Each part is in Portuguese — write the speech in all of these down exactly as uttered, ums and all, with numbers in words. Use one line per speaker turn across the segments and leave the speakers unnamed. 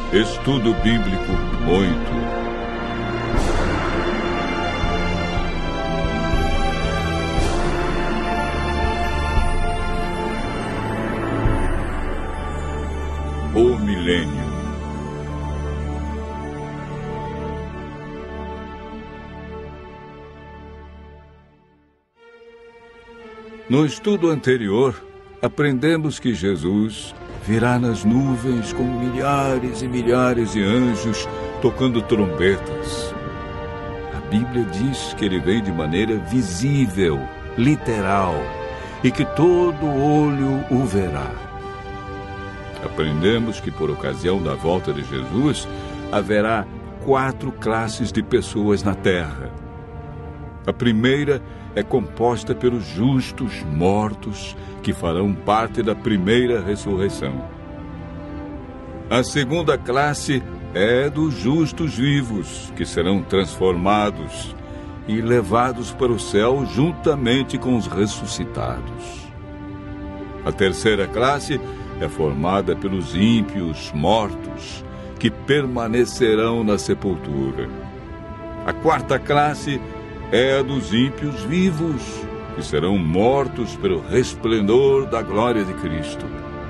Estudo Bíblico oito. O milênio. No estudo anterior, aprendemos que Jesus virá nas nuvens com milhares e milhares de anjos tocando trombetas. A Bíblia diz que ele vem de maneira visível, literal, e que todo olho o verá. Aprendemos que por ocasião da volta de Jesus, haverá quatro classes de pessoas na terra. A primeira é composta pelos justos mortos, que farão parte da primeira ressurreição. A segunda classe é dos justos vivos, que serão transformados e levados para o céu juntamente com os ressuscitados. A terceira classe é formada pelos ímpios mortos, que permanecerão na sepultura. A quarta classe é a dos ímpios vivos, que serão mortos pelo resplendor da glória de Cristo.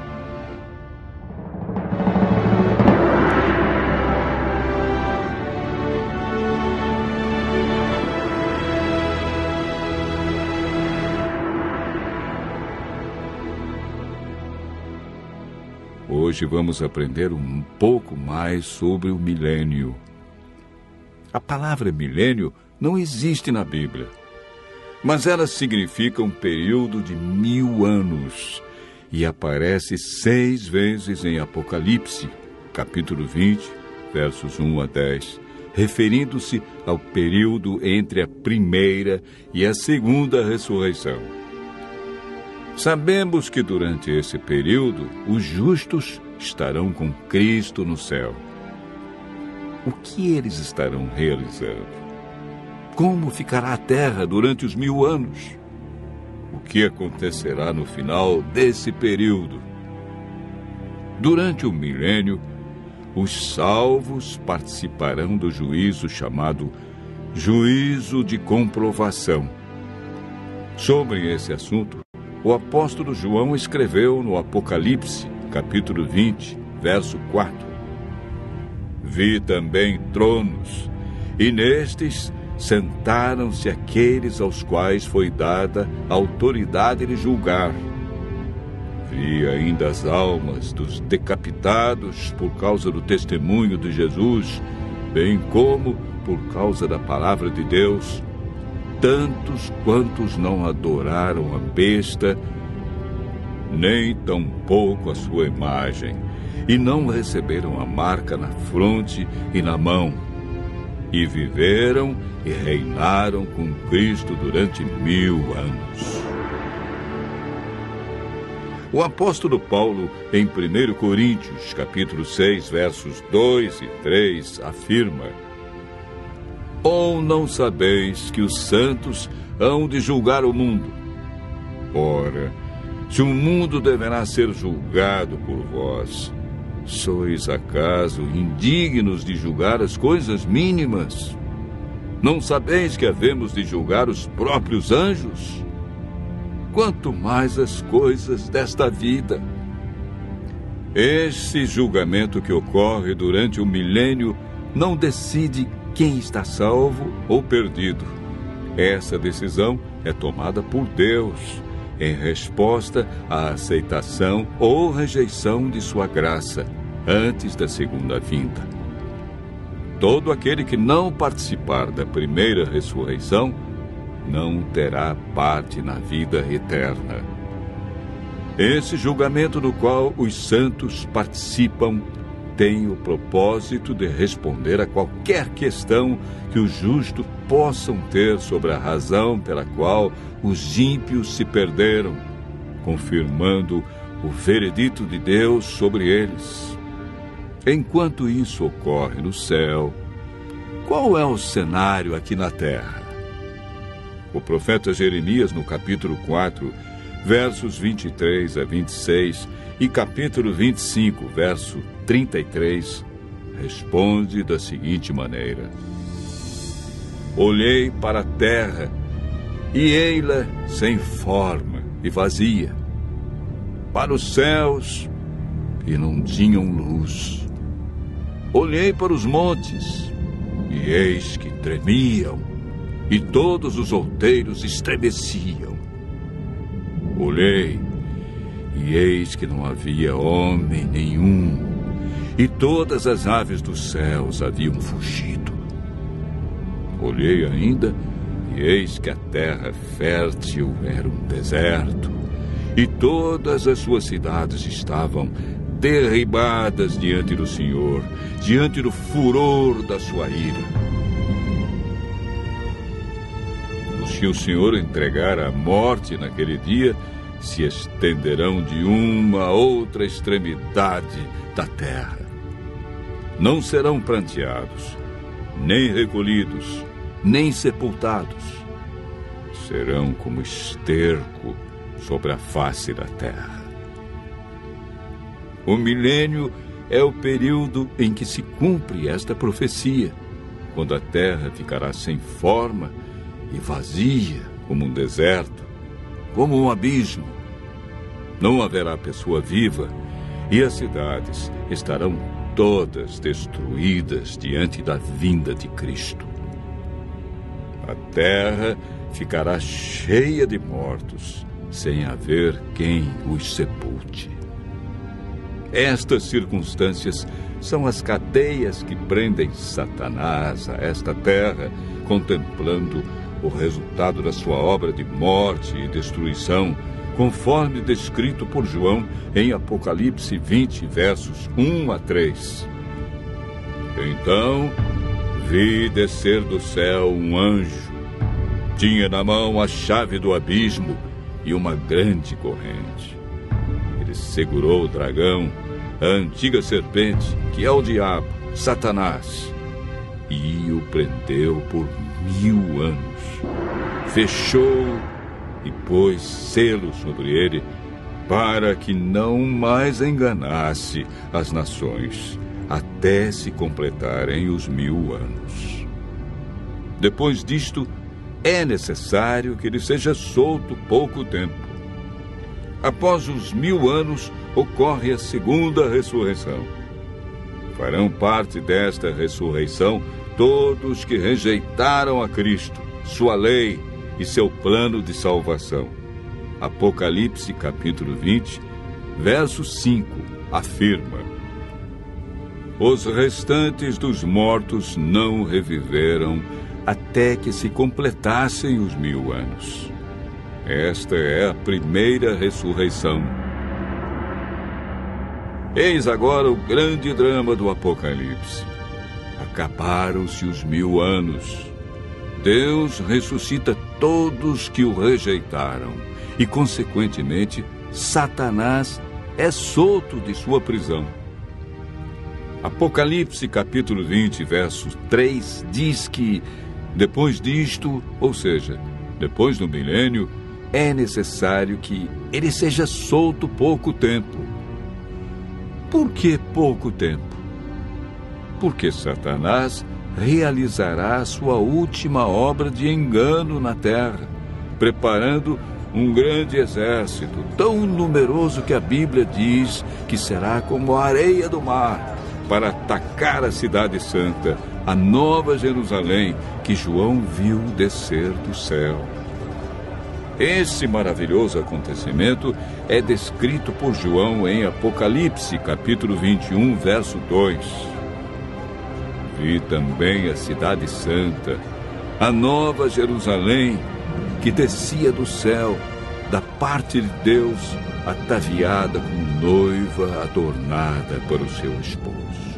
Hoje vamos aprender um pouco mais sobre o milênio. A palavra milênio não existe na Bíblia, mas ela significa um período de mil anos e aparece seis vezes em Apocalipse, capítulo vinte, versos um a dez, referindo-se ao período entre a primeira e a segunda ressurreição. Sabemos que durante esse período os justos estarão com Cristo no céu. O que eles estarão realizando? Como ficará a terra durante os mil anos? O que acontecerá no final desse período? Durante o milênio, os salvos participarão do juízo chamado juízo de comprovação. Sobre esse assunto, o apóstolo João escreveu no Apocalipse, capítulo vinte, verso quatro. Vi também tronos, e nestes sentaram-se aqueles aos quais foi dada a autoridade de julgar. Vi ainda as almas dos decapitados por causa do testemunho de Jesus, bem como por causa da palavra de Deus, tantos quantos não adoraram a besta, nem tampouco a sua imagem, e não receberam a marca na fronte e na mão, e viveram e reinaram com Cristo durante mil anos. O apóstolo Paulo, em primeiro Coríntios, capítulo seis, versos dois e três, afirma: Ou não sabeis que os santos hão de julgar o mundo? Ora, se o mundo deverá ser julgado por vós, sois acaso indignos de julgar as coisas mínimas? Não sabeis que havemos de julgar os próprios anjos? Quanto mais as coisas desta vida. Esse julgamento que ocorre durante o milênio não decide quem está salvo ou perdido. Essa decisão é tomada por Deus, em resposta à aceitação ou rejeição de sua graça, antes da segunda vinda. Todo aquele que não participar da primeira ressurreição não terá parte na vida eterna. Esse julgamento no qual os santos participam tem o propósito de responder a qualquer questão que os justos possam ter sobre a razão pela qual os ímpios se perderam, confirmando o veredito de Deus sobre eles. Enquanto isso ocorre no céu, qual é o cenário aqui na terra? O profeta Jeremias, no capítulo quatro, versos vinte e três a vinte e seis, e capítulo vinte e cinco, verso trinta e três, responde da seguinte maneira: olhei para a terra, e ei-la sem forma e vazia, para os céus, e não tinham luz. Olhei para os montes, e eis que tremiam, e todos os outeiros estremeciam. Olhei, e eis que não havia homem nenhum, e todas as aves dos céus haviam fugido. Olhei ainda, e eis que a terra fértil era um deserto, e todas as suas cidades estavam derribadas diante do Senhor, diante do furor da sua ira. Os que o Senhor entregar à morte naquele dia se estenderão de uma a outra extremidade da terra. Não serão pranteados, nem recolhidos, nem sepultados. Serão como esterco sobre a face da terra. O milênio é o período em que se cumpre esta profecia, quando a terra ficará sem forma e vazia como um deserto, como um abismo. Não haverá pessoa viva e as cidades estarão todas destruídas diante da vinda de Cristo. A terra ficará cheia de mortos, sem haver quem os sepulte. Estas circunstâncias são as cadeias que prendem Satanás a esta terra, contemplando o resultado da sua obra de morte e destruição, conforme descrito por João em Apocalipse vinte, versos um a três. Então vi descer do céu um anjo. Tinha na mão a chave do abismo e uma grande corrente. Ele segurou o dragão, a antiga serpente, que é o diabo, Satanás, e o prendeu por mil anos. Fechou e pôs selo sobre ele, para que não mais enganasse as nações, até se completarem os mil anos. Depois disto, é necessário que ele seja solto pouco tempo. Após os mil anos, ocorre a segunda ressurreição. Farão parte desta ressurreição todos que rejeitaram a Cristo, sua lei e seu plano de salvação. Apocalipse capítulo vinte, verso cinco, afirma: os restantes dos mortos não reviveram até que se completassem os mil anos. Esta é a primeira ressurreição. Eis agora o grande drama do Apocalipse. Acabaram-se os mil anos. Deus ressuscita todos que o rejeitaram e, consequentemente, Satanás é solto de sua prisão. Apocalipse capítulo vinte, verso três, diz que, depois disto, ou seja, depois do milênio, é necessário que ele seja solto pouco tempo. Por que pouco tempo? Porque Satanás realizará a sua última obra de engano na terra, preparando um grande exército, tão numeroso que a Bíblia diz que será como a areia do mar, para atacar a cidade santa, a nova Jerusalém, que João viu descer do céu. Esse maravilhoso acontecimento é descrito por João em Apocalipse, capítulo vinte e um, verso dois. Vi também a cidade santa, a nova Jerusalém, que descia do céu, da parte de Deus, ataviada como noiva adornada para o seu esposo.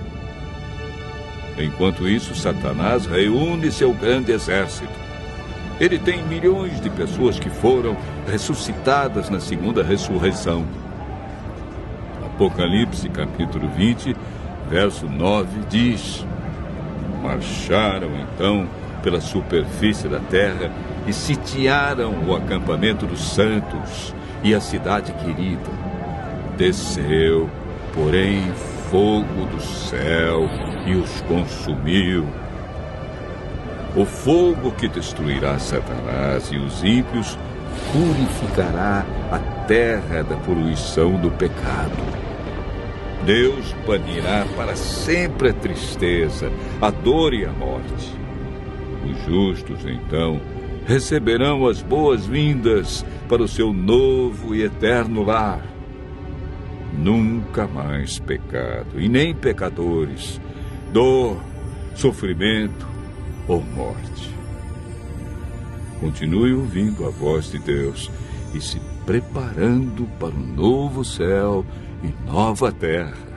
Enquanto isso, Satanás reúne seu grande exército. Ele tem milhões de pessoas que foram ressuscitadas na segunda ressurreição. Apocalipse, capítulo vinte, verso nove, diz: marcharam então pela superfície da terra e sitiaram o acampamento dos santos e a cidade querida. Desceu, porém, fogo do céu e os consumiu. O fogo que destruirá Satanás e os ímpios purificará a terra da poluição do pecado. Deus banirá para sempre a tristeza, a dor e a morte. Os justos, então, receberão as boas-vindas para o seu novo e eterno lar. Nunca mais pecado, e nem pecadores, dor, sofrimento ou morte. Continue ouvindo a voz de Deus e se preparando para um novo céu e nova terra,